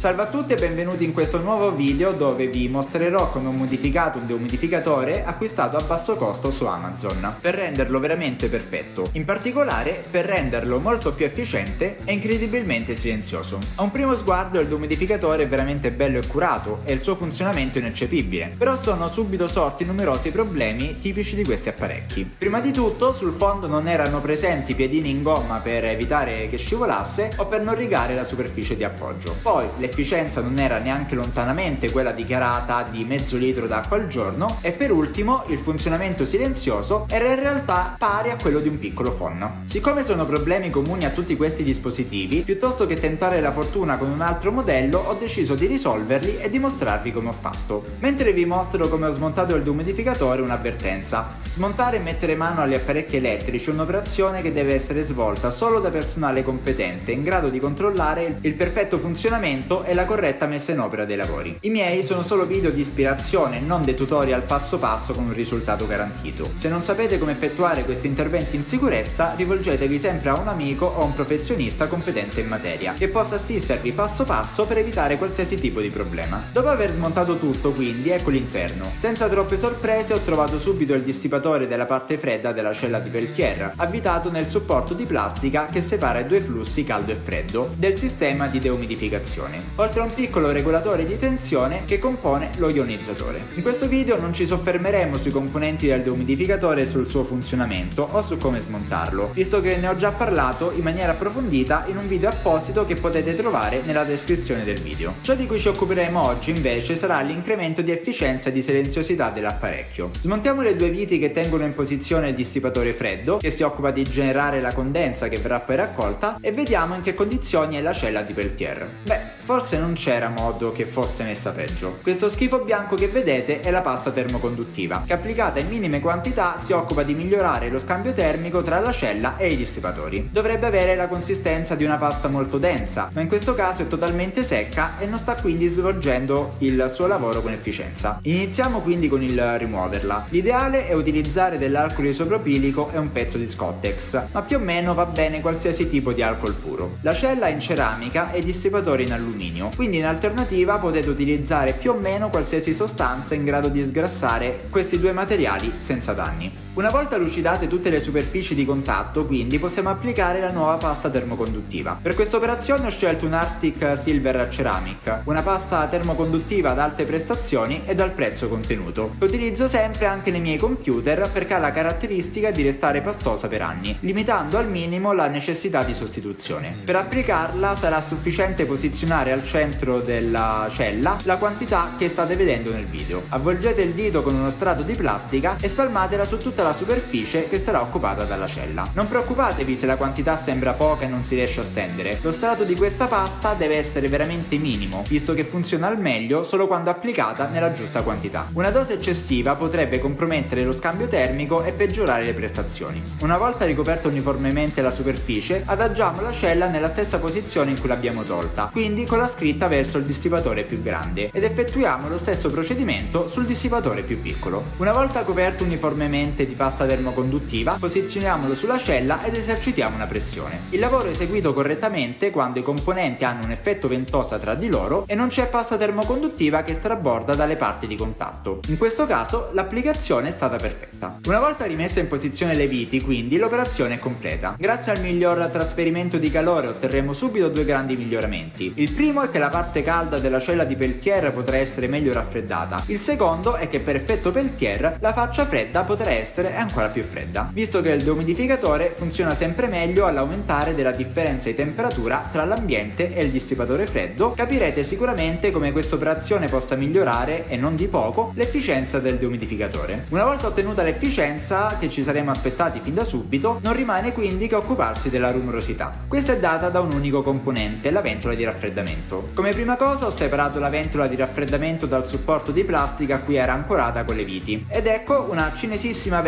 Salve a tutti e benvenuti in questo nuovo video dove vi mostrerò come ho modificato un dehumidificatore acquistato a basso costo su Amazon per renderlo veramente perfetto, in particolare per renderlo molto più efficiente e incredibilmente silenzioso. A un primo sguardo il dehumidificatore è veramente bello e curato e il suo funzionamento è ineccepibile, però sono subito sorti numerosi problemi tipici di questi apparecchi. Prima di tutto sul fondo non erano presenti piedini in gomma per evitare che scivolasse o per non rigare la superficie di appoggio. Poi l'efficienza non era neanche lontanamente quella dichiarata di mezzo litro d'acqua al giorno e per ultimo il funzionamento silenzioso era in realtà pari a quello di un piccolo phon. Siccome sono problemi comuni a tutti questi dispositivi, piuttosto che tentare la fortuna con un altro modello ho deciso di risolverli e di mostrarvi come ho fatto. Mentre vi mostro come ho smontato il dehumidificatore, un'avvertenza: smontare e mettere mano agli apparecchi elettrici è un'operazione che deve essere svolta solo da personale competente in grado di controllare il perfetto funzionamento e la corretta messa in opera dei lavori. I miei sono solo video di ispirazione, non dei tutorial passo passo con un risultato garantito. Se non sapete come effettuare questi interventi in sicurezza, rivolgetevi sempre a un amico o a un professionista competente in materia, che possa assistervi passo passo per evitare qualsiasi tipo di problema. Dopo aver smontato tutto, quindi, ecco l'interno. Senza troppe sorprese ho trovato subito il dissipatore della parte fredda della cella di Peltier, avvitato nel supporto di plastica che separa i due flussi caldo e freddo del sistema di dehumidificazione, oltre a un piccolo regolatore di tensione che compone lo ionizzatore. In questo video non ci soffermeremo sui componenti del dehumidificatore e sul suo funzionamento o su come smontarlo, visto che ne ho già parlato in maniera approfondita in un video apposito che potete trovare nella descrizione del video. Ciò di cui ci occuperemo oggi invece sarà l'incremento di efficienza e di silenziosità dell'apparecchio. Smontiamo le due viti che tengono in posizione il dissipatore freddo, che si occupa di generare la condensa che verrà poi raccolta, e vediamo in che condizioni è la cella di Peltier. Forse non c'era modo che fosse messa peggio. Questo schifo bianco che vedete è la pasta termoconduttiva, che applicata in minime quantità si occupa di migliorare lo scambio termico tra la cella e i dissipatori. Dovrebbe avere la consistenza di una pasta molto densa, ma in questo caso è totalmente secca e non sta quindi svolgendo il suo lavoro con efficienza. Iniziamo quindi con il rimuoverla. L'ideale è utilizzare dell'alcol isopropilico e un pezzo di Scottex, ma più o meno va bene qualsiasi tipo di alcol puro. La cella è in ceramica e i dissipatori in alluminio, quindi in alternativa potete utilizzare più o meno qualsiasi sostanza in grado di sgrassare questi due materiali senza danni. Una volta lucidate tutte le superfici di contatto, quindi possiamo applicare la nuova pasta termoconduttiva. Per questa operazione ho scelto un Arctic Silver Ceramic, una pasta termoconduttiva ad alte prestazioni e dal prezzo contenuto, che utilizzo sempre anche nei miei computer perché ha la caratteristica di restare pastosa per anni, limitando al minimo la necessità di sostituzione. Per applicarla sarà sufficiente posizionare al centro della cella la quantità che state vedendo nel video. Avvolgete il dito con uno strato di plastica e spalmatela su tutta la superficie che sarà occupata dalla cella. Non preoccupatevi se la quantità sembra poca e non si riesce a stendere. Lo strato di questa pasta deve essere veramente minimo, visto che funziona al meglio solo quando applicata nella giusta quantità. Una dose eccessiva potrebbe compromettere lo scambio termico e peggiorare le prestazioni. Una volta ricoperta uniformemente la superficie, adagiamo la cella nella stessa posizione in cui l'abbiamo tolta, quindi con la scritta verso il dissipatore più grande, ed effettuiamo lo stesso procedimento sul dissipatore più piccolo. Una volta coperto uniformemente di pasta termoconduttiva, posizioniamolo sulla cella ed esercitiamo una pressione. Il lavoro è eseguito correttamente quando i componenti hanno un effetto ventosa tra di loro e non c'è pasta termoconduttiva che straborda dalle parti di contatto. In questo caso l'applicazione è stata perfetta. Una volta rimesse in posizione le viti, quindi, l'operazione è completa. Grazie al miglior trasferimento di calore otterremo subito due grandi miglioramenti. Il primo è che la parte calda della cella di Peltier potrà essere meglio raffreddata. Il secondo è che per effetto Peltier la faccia fredda potrà essere ancora più fredda, visto che il dehumidificatore funziona sempre meglio all'aumentare della differenza di temperatura tra l'ambiente e il dissipatore freddo. Capirete sicuramente come questa operazione possa migliorare, e non di poco, l'efficienza del dehumidificatore. Una volta ottenuta l'efficienza che ci saremmo aspettati fin da subito, non rimane quindi che occuparsi della rumorosità. Questa è data da un unico componente, la ventola di raffreddamento. Come prima cosa ho separato la ventola di raffreddamento dal supporto di plastica a cui era ancorata con le viti, ed ecco una cinesissima ventola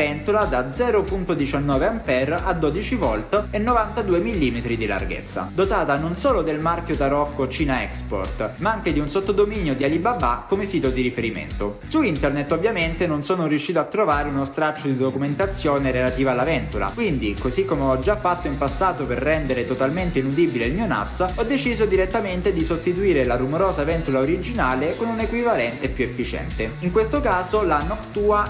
ventola da 0.19 A a 12 volt e 92 mm di larghezza, dotata non solo del marchio Tarocco Cina Export, ma anche di un sottodominio di Alibaba come sito di riferimento. Su internet ovviamente non sono riuscito a trovare uno straccio di documentazione relativa alla ventola, quindi, così come ho già fatto in passato per rendere totalmente inudibile il mio NAS, ho deciso direttamente di sostituire la rumorosa ventola originale con un equivalente più efficiente. In questo caso la Noctua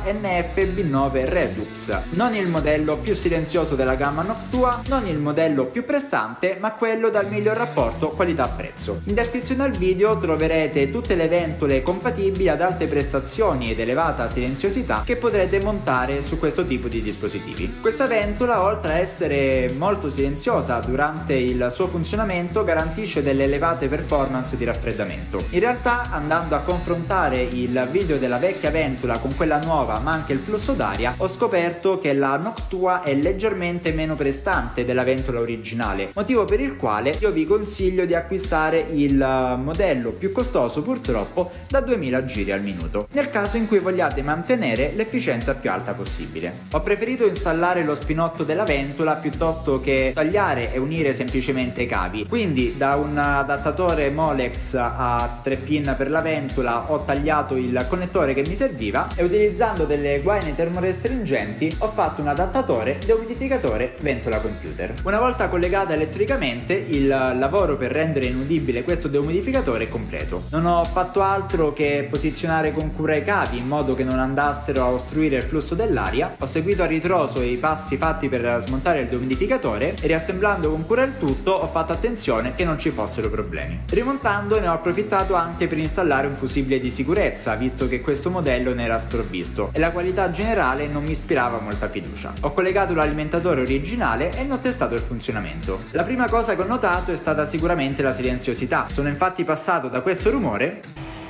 NF-B9 Redux, non il modello più silenzioso della gamma Noctua, non il modello più prestante, ma quello dal miglior rapporto qualità-prezzo. In descrizione al video troverete tutte le ventole compatibili ad alte prestazioni ed elevata silenziosità che potrete montare su questo tipo di dispositivi. Questa ventola, oltre a essere molto silenziosa durante il suo funzionamento, garantisce delle elevate performance di raffreddamento. In realtà, andando a confrontare il video della vecchia ventola con quella nuova, ma anche il flusso d'aria, ho scoperto che la Noctua è leggermente meno prestante della ventola originale, motivo per il quale io vi consiglio di acquistare il modello più costoso, purtroppo da 2000 giri al minuto, nel caso in cui vogliate mantenere l'efficienza più alta possibile. Ho preferito installare lo spinotto della ventola piuttosto che tagliare e unire semplicemente i cavi, quindi da un adattatore Molex a 3 pin per la ventola ho tagliato il connettore che mi serviva e, utilizzando delle guaine termorestringenti, ho fatto un adattatore deumidificatore ventola computer. Una volta collegata elettricamente, il lavoro per rendere inudibile questo deumidificatore è completo. Non ho fatto altro che posizionare con cura i cavi in modo che non andassero a ostruire il flusso dell'aria, ho seguito a ritroso i passi fatti per smontare il deumidificatore e, riassemblando con cura il tutto, ho fatto attenzione che non ci fossero problemi. Rimontando, ne ho approfittato anche per installare un fusibile di sicurezza, visto che questo modello ne era sprovvisto e la qualità generale non mi ispirava molta fiducia. Ho collegato l'alimentatore originale e ne ho testato il funzionamento. La prima cosa che ho notato è stata sicuramente la silenziosità. Sono infatti passato da questo rumore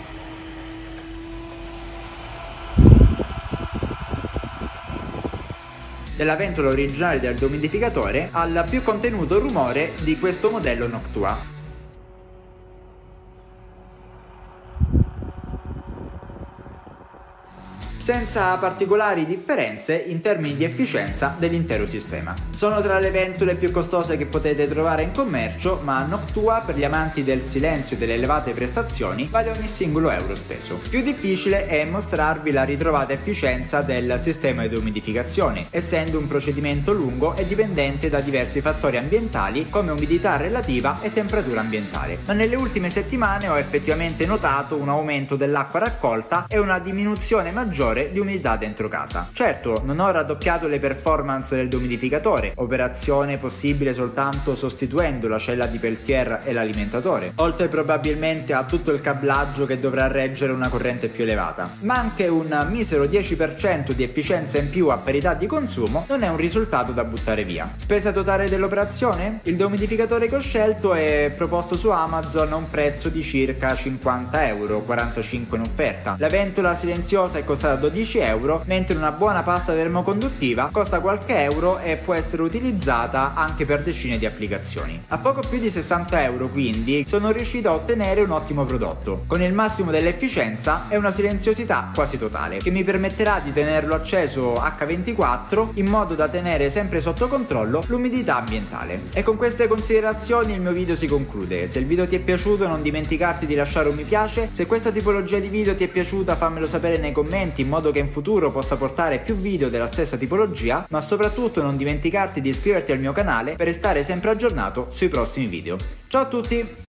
della ventola originale del deumidificatore al più contenuto rumore di questo modello Noctua. Senza particolari differenze in termini di efficienza dell'intero sistema. Sono tra le ventole più costose che potete trovare in commercio, ma Noctua, per gli amanti del silenzio e delle elevate prestazioni, vale ogni singolo euro speso. Più difficile è mostrarvi la ritrovata efficienza del sistema di umidificazione, essendo un procedimento lungo e dipendente da diversi fattori ambientali come umidità relativa e temperatura ambientale. Ma nelle ultime settimane ho effettivamente notato un aumento dell'acqua raccolta e una diminuzione maggiore di umidità dentro casa. Certo, non ho raddoppiato le performance del deumidificatore, operazione possibile soltanto sostituendo la cella di Peltier e l'alimentatore, oltre probabilmente a tutto il cablaggio che dovrà reggere una corrente più elevata, ma anche un misero 10% di efficienza in più a parità di consumo non è un risultato da buttare via. Spesa totale dell'operazione? Il deumidificatore che ho scelto è proposto su Amazon a un prezzo di circa 50 euro, 45 in offerta. La ventola silenziosa è costata 12 euro, mentre una buona pasta termoconduttiva costa qualche euro e può essere utilizzata anche per decine di applicazioni. A poco più di 60 euro quindi sono riuscito a ottenere un ottimo prodotto, con il massimo dell'efficienza e una silenziosità quasi totale, che mi permetterà di tenerlo acceso H24 in modo da tenere sempre sotto controllo l'umidità ambientale. E con queste considerazioni il mio video si conclude. Se il video ti è piaciuto non dimenticarti di lasciare un mi piace, se questa tipologia di video ti è piaciuta fammelo sapere nei commenti in modo che in futuro possa portare più video della stessa tipologia, ma soprattutto non dimenticarti di iscriverti al mio canale per restare sempre aggiornato sui prossimi video. Ciao a tutti!